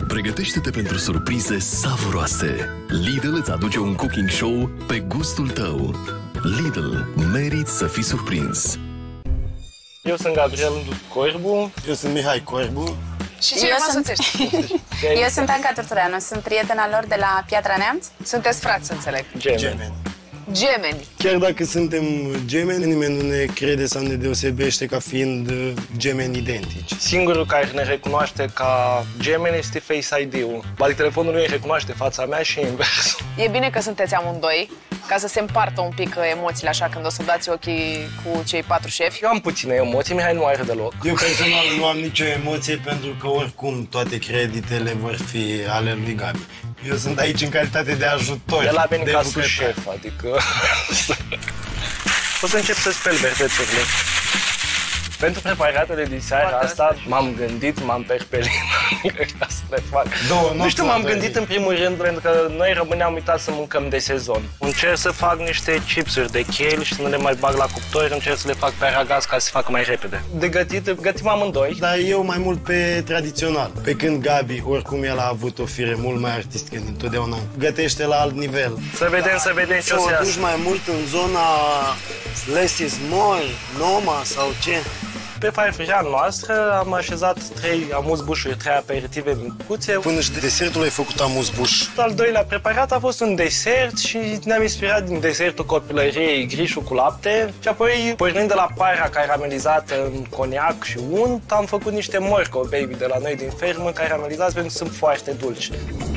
Pregătește-te pentru surprize savuroase. Lidl îți aduce un cooking show pe gustul tău. Lidl, meriți să fii surprins. Eu sunt Gabriel Corbu. Eu sunt Mihai Corbu. Și ce mă asociați? Eu sunt Anca Turtureanu, sunt prietena lor de la Piatra Neamț. Sunteți frați, să înțeleg. Gemeni. Gemeni. Chiar dacă suntem gemeni, nimeni nu ne crede sau ne deosebește ca fiind gemeni identici. Singurul care ne recunoaște ca gemeni este Face ID-ul. Adică telefonul lui recunoaște fața mea și invers. E bine că sunteți amândoi, ca să se împartă un pic emoțiile așa când o să dați ochii cu cei 4 șefi. Eu am puține emoții, Mihai nu are deloc. Eu personal nu am nicio emoție pentru că oricum toate creditele vor fi ale lui Gabi. Eu sunt aici în calitate de ajutor. El a venit ca șef, adică... O să încep să speli verdețurile. Pentru preparatele din seara asta m-am gândit, m-am perpelit ca să le fac. Nu știu, m-am gândit în primul rând pentru că noi români am uitat să mâncăm de sezon. Încerc să fac niște chipsuri de chel și să nu le mai bag la cuptor, încerc să le fac pe aragaz ca să se facă mai repede. De gătit, gătim amândoi. Dar eu mai mult pe tradițional. Pe când Gabi, oricum el a avut o fire mult mai artistică dintotdeauna, gătește la alt nivel. Să vedem ce o să iasă. duci mai mult în zona less is more, Noma sau ce? Pe farfuria noastră am așezat 3 amuzbușuri, 3 aperitive micuțe. Până și desertul ai făcut amuzbuș. Al doilea preparat a fost un desert și ne-am inspirat din desertul copilăriei, grișul cu lapte. Și apoi, pornind de la para caramelizată în coniac și unt, am făcut niște morcov baby de la noi din fermă, caramelizați pentru că sunt foarte dulci.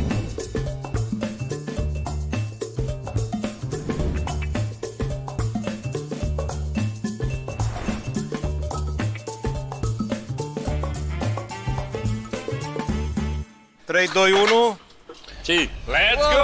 Trei, 2, 1. Ce? Let's go!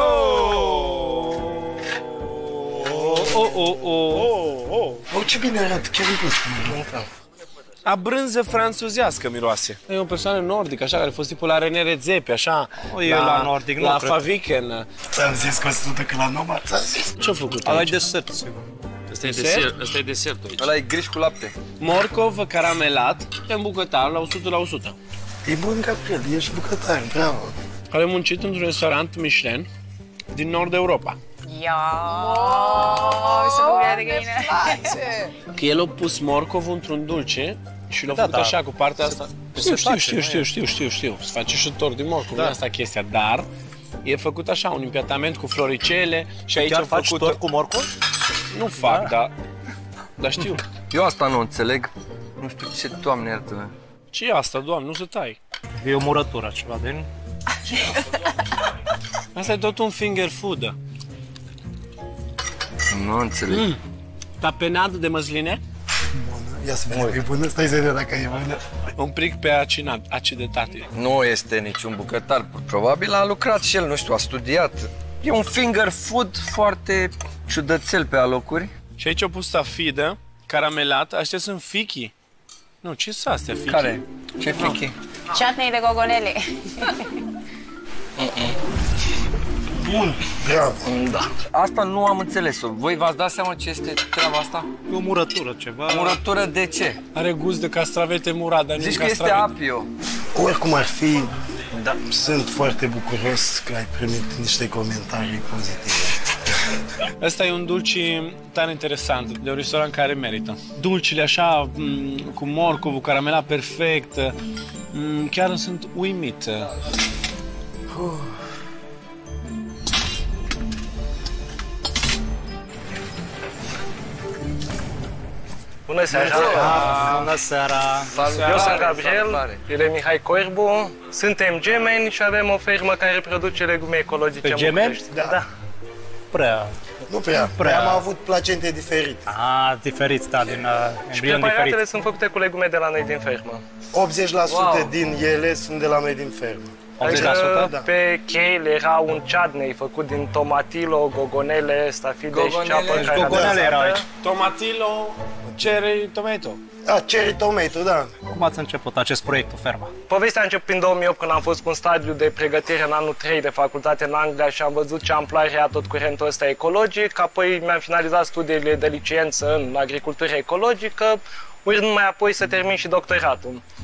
Oh, ce bine arată, chiar îmi place cum arată. A brânză franțuzească miroase. E o persoană nordică, așa, care a fost tipul la René Redzepi, așa. E la nordic, nu la cred. Faviken. Ți-am zis că 100 că la Noma, ți-am zis. Ce-a făcut Ăla e aici? desert, sigur. Ăsta e desertul aici. Ăla e griș cu lapte. Morcov caramelat, în bucătar, la 100 la 100. E bun, Gabriel, ești bucătar, bravo. Care a muncit într-un restaurant Michelin din Nord Europa. Să bucure de găină. Că el a pus morcovul într-un dulce și l-a făcut așa cu partea asta. Știu. Se face și tort din morcov, asta e chestia, dar e făcut așa, un impiatament cu floricele și aici Chiar a faci făcut... tort cu morcov? Nu fac, dar știu. Eu asta nu înțeleg. Nu știu ce, Doamne iartă-mă. Ce e asta, Doamne? Nu se tai. E o murătură, ceva de... Asta e tot un finger food. Nu înțeleg. Tapenadă de măsline, Ia să vedem, e bună, stai să vedem dacă e bună. un plic pe acidetate. Nu este niciun bucătar. Probabil a lucrat și el, nu știu, a studiat. E un finger food foarte ciudățel pe alocuri. Și aici au pus stafidă, caramelat, astea sunt fichi. Nu, ce sunt astea, fichi? Care? Ce fichi? Chutney de gogonele. Bun, bravo. Da. Asta nu am înțeles-o. Voi v-ați dat seama ce este treaba asta? E o murătură, ceva... Murătură de ce? Are gust de castravete murat, dar nu Zici că este castravete. apio. Oricum ar fi, sunt foarte bucuros că ai primit niște comentarii pozitive. Ăsta e un dulci tare interesant, de un restaurant care merită. Dulcile așa, cu morcovul, caramelat perfect, chiar sunt uimit. Bună seara! Bună seara! Eu sunt Gabriel, el e Mihai Corbu, suntem gemeni și avem o fermă care produce legume ecologice. Pe gemeni? București. Da. Prea. Nu prea, am avut placente diferite. Diferiți, da, din Și embrion preparatele diferit. sunt făcute cu legume de la noi din fermă. 80% din ele sunt de la noi din fermă. 80%? Da. Pe chale era un chutney făcut din tomatilo, gogonele, stafide și ceapă. Gogonele erau aici. Tomatilo, cherry, tomato. Da, cherry tomato, da. Cum ați început acest proiect cu ferma? Povestea a început în 2008 când am fost cu un stadiu de pregătire în anul 3 de facultate în Anglia și am văzut ce amploare ia tot curentul ăsta ecologic. Apoi mi-am finalizat studiile de licență în agricultură ecologică, urmând mai apoi să termin și doctoratul.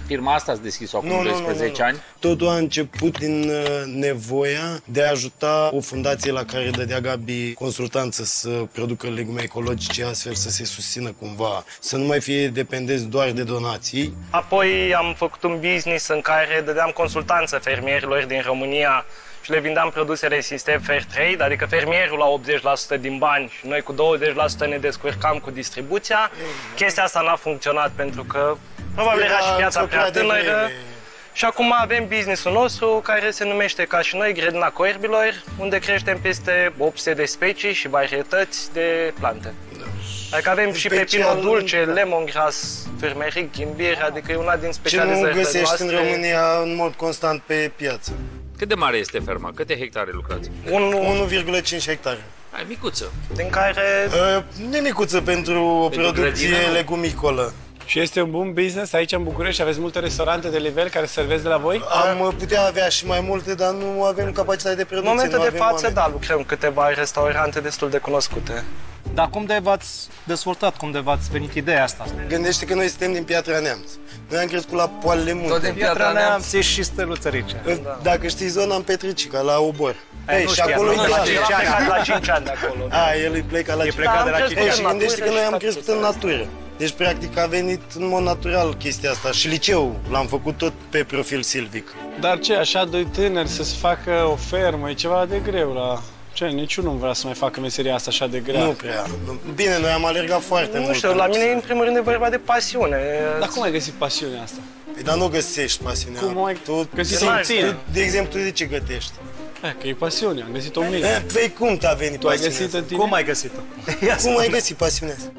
Firma asta ați deschis-o acum 12 ani? Totul a început din nevoia de a ajuta o fundație la care dădea Gabi consultanță să producă legume ecologice, astfel să se susțină cumva, să nu mai fie dependenți doar de donații. Apoi am făcut un business în care dădeam consultanță fermierilor din România și le vindeam produsele sistem fair trade, adică fermierul la 80% din bani și noi cu 20% ne descurcam cu distribuția. Chestia asta n-a funcționat pentru că probabil era și piața prea tânără. Și acum avem business-ul nostru care se numește ca și noi Grădina Coerbilor, unde creștem peste 800 de specii și varietăți de plante. Adică avem și pepino dulce, lemongrass, turmeric, ghimbir, adică e una din specializările noastre. Ce nu găsești în România în mod constant pe piață. Cât de mare este ferma? Câte hectare lucrați? 1,5 hectare. Ai micuță. Din care... Nemicuță pentru o producție legumicolă. Și este un bun business aici în București? Aveți multe restaurante de nivel care servesc de la voi? Am putea avea și mai multe, dar nu avem capacitate de producție. În momentul de față, da, lucrăm câteva restaurante destul de cunoscute. Dar cum de v-ați dezvoltat, cum de v-ați venit ideea asta? Gândește că noi suntem din Piatra Neamț. Noi am crescut la Poalele Munte. Tot din Piatra Neamț și Steluțărice. Dacă știi zona, în Petricica, la Obor. Și acolo a plecat la 5 ani de acolo. El îi pleca la 5 ani. Și gândește că noi am crescut în natură. Deci, practic, a venit în mod natural chestia asta. Și liceul l-am făcut tot pe profil silvic. Dar ce, așa doi tânări să-ți facă o fermă, e ceva de greu la... Ce, niciunul nu vrea să mai facă meseria asta așa de grea. Nu prea. Bine, noi am alergat foarte mult. Nu știu, la mine, în primul rând, e vorba de pasiune. Dar cum ai găsit pasiunea asta? Păi, dar nu găsești pasiunea. Cum ai găsit-o în tine? De exemplu, de ce gătești? Că e pasiune, am găsit-o în mine. Păi cum t-a venit tu pasiunea? Ai găsit în tine? Cum ai găsit-o? Cum ai găsit pasiunea asta?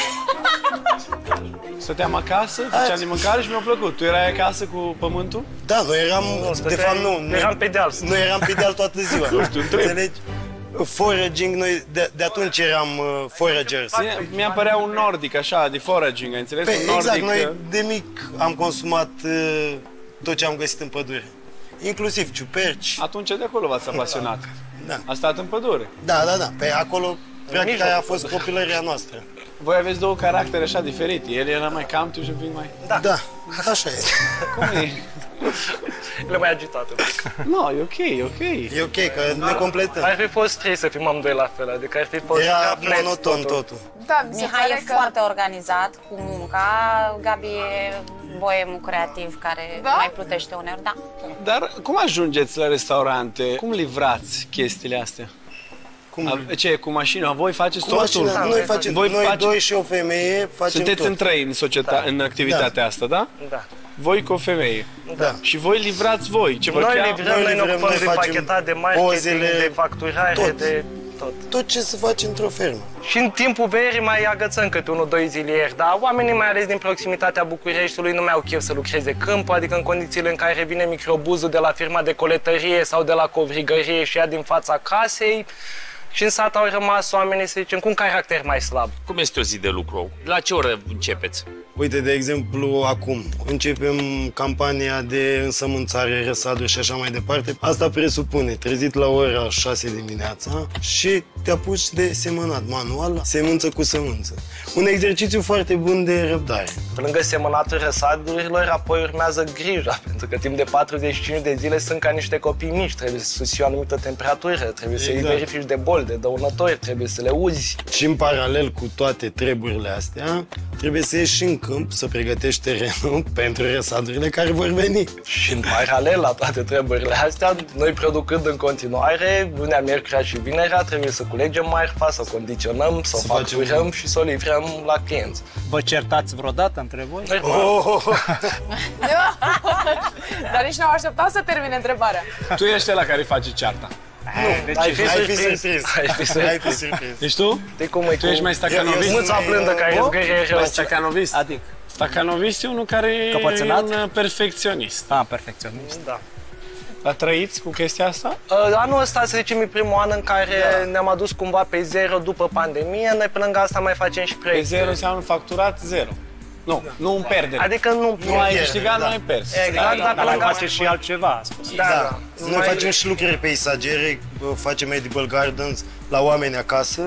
Stăteam acasă, făceam de mâncare și mi-a plăcut. Tu erai acasă cu pământul? Da, noi eram, de fapt nu. Eram pe deal. Noi eram pe deal toată ziua. Înțelegi? Foraging, noi de atunci eram foragers. Mi-a părea un nordic, așa, de foraging, ai înțeles? Păi, un nordic, exact, noi de mic am consumat tot ce am găsit în pădure. Inclusiv ciuperci. Atunci de acolo v-ați apasionat. Da. A stat în pădure. Da. Pe acolo, practic, aia a fost copilăria noastră. Voi aveți două caractere așa diferite. El era mai cam, tu și un pic mai... Da, așa este. Cum e? Le mai agitat un pic. Nu, e ok. E ok, că ne completăm. Ar fi fost trei să fim amândoi la fel, adică ar fi fost... Era monoton totul. Da, Mihai e foarte organizat cu munca, Gabi e boemul creativ care mai plutește uneori, da. Dar cum ajungeți la restaurante? Cum livrați chestiile astea? Ce, cu mașina? Voi faceți totul? Noi facem, noi doi și o femeie facem. Sunteți tot. în trei în activitatea asta, da? Da. Voi cu o femeie. Da. Și voi livrați voi? Ce noi livrăm, noi ne ocupăm de pachetat, de marketing, de facturare, tot. de tot. Tot ce se face într-o fermă. Și în timpul verii mai agățăm câte 1-2 zilieri, dar oamenii, mai ales din proximitatea Bucureștiului, nu mai au chef să lucreze câmpul, adică în condițiile în care vine microbuzul de la firma de coletărie sau de la covrigărie și ia din fața casei. Și în sat au rămas oamenii, să zicem, cu un caracter mai slab. Cum este o zi de lucru? La ce oră începeți? Uite, de exemplu, acum începem campania de însămânțare, răsaduri și așa mai departe. Asta presupune trezit la ora 6 dimineața și te apuci de semănat manual, semânță cu sămânță. Un exercițiu foarte bun de răbdare. Pe lângă semănatul răsadurilor, apoi urmează grija, pentru că timp de 45 de zile sunt ca niște copii mici. Trebuie să susții o anumită temperatură, trebuie să-i verifici de boli, de dăunători, trebuie să le uzi. Și în paralel cu toate treburile astea, trebuie să ieși în câmp, să pregătești terenul pentru răsadurile care vor veni. Și în paralel la toate treburile astea, noi producând în continuare, lunea, miercurea și vinerea, trebuie să culegem marfa, să o condiționăm, să o facturăm și să o livrăm la clienți. Vă certați vreodată între voi? Dar nici n-au așteptat să termine întrebarea. Tu ești ăla care face cearta. Nu, ai fi surprins. Ai fi surprins. Ești tu? Tu ești mai stacanovist? Mâța blândă care îți gărie rău. Stacanovist? Adică? Stacanovist e unul care e un perfecționist. Perfecționist. Da. A trăiți cu chestia asta? Anul ăsta, să zicem, e primul an în care ne-am adus cumva pe zero după pandemie. Noi pe lângă asta mai facem și proiecte. Pe zero înseamnă facturat zero. Nu în pierdere. Adică nu ai câștigat, nu ai pers. Exact, dar mai faceți și altceva. Da. Noi facem și lucrări peisagere, facem edible gardens la oameni acasă.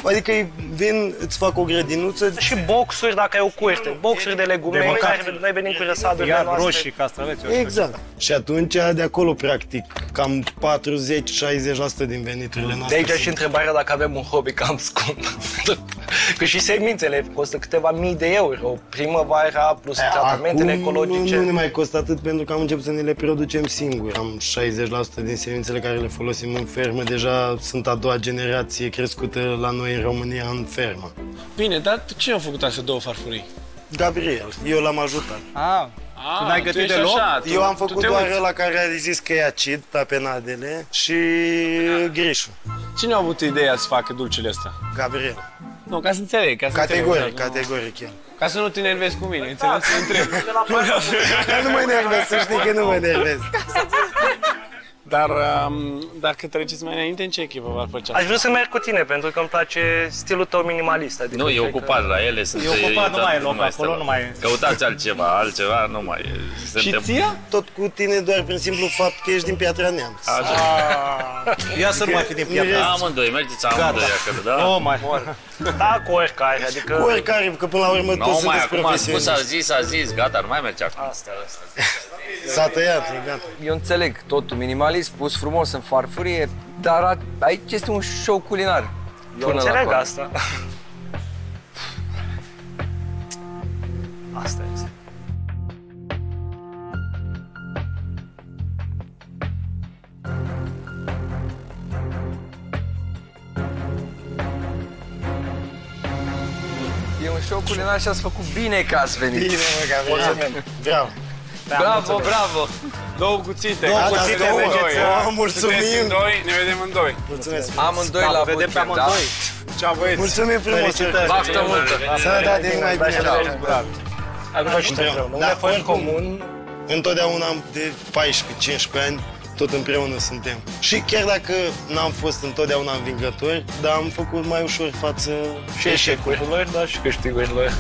Adică vin, îți fac o grădinuță. Și boxuri, dacă ai o curte. Boxuri de legume, noi venim cu răsadurile noastre. Roșii, castraveți. Exact. Și atunci, de acolo, practic, cam 40-60% din veniturile noastre. De aici și întrebarea dacă avem un hobby cam scump. Că și semințele costă câteva mii de euro. Primăvara plus tratamentele ecologice. Nu ne mai costă atât pentru că am început să ne le producem singuri. Am 60% din semințele care le folosim în fermă. Deja sunt a doua generație crescută la noi în România în fermă. Bine, dar cine a făcut astea două farfurii? Gabriel. Eu l-am ajutat. Tu n-ai gătit deloc? Eu am făcut doar ăla care a zis că e acid, tapenadele și Grișu. Cine a avut ideea să facă dulcele astea? Gabriel. Nu, ca să înțeleg. Categoric el. Ca să nu te enervezi cu mine, înțelegi? Să întreb. Nu mă enervez, să știi că nu mă enervez. Dar dacă treceți mai înainte, în ce echipă v-ar plăcea? Aș vrea să merg cu tine, pentru că îmi place stilul tău minimalist. Adică nu, e ocupat la ele. E ocupat, nu mai e loc acolo, nu mai e. Căutați altceva nu mai e. Și ție? Tot cu tine doar prin simplu fapt că ești din Piatra Neamț. Ia să nu mai fi din Piatra. Amândoi, mergeți amândoi acolo, da? Oh, mai. Da, cu oricare, adică... Cu oricare, că până la urmă toți sunteți profesioniști. A zis, gata, nu mai merge acum. Asta. S-a tăiat, e gata. Eu înțeleg totul, minimalist, pus frumos în farfurie, dar aici este un show culinar. Eu înțeleg asta. Asta este. E un show culinar și ați făcut bine că ați venit. Bine, mă, Gabriel. Bravo. Bravo, bravo. Două cuțite. Două cuțite cuțite, de doi. mulțumim. Sunteți în doi, ne vedem în doi. Mulțumesc. Amândoi la vedem pe amândoi. Ceau, băieți. Mulțumim frumos. Baftă multă. Sănătate, mai bine. Acum și împreună. Un efort comun. Întotdeauna de 14-15 ani, tot împreună suntem. Și chiar dacă n-am fost întotdeauna învingători, dar am făcut mai ușor față Și eșecurilor, dar și câștigurilor.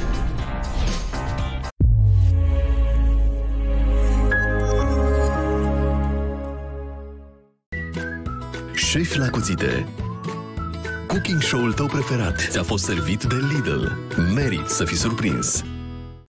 Șefi la cuțite. Cooking show-ul tău preferat ți-a fost servit de Lidl. Meriți să fii surprins.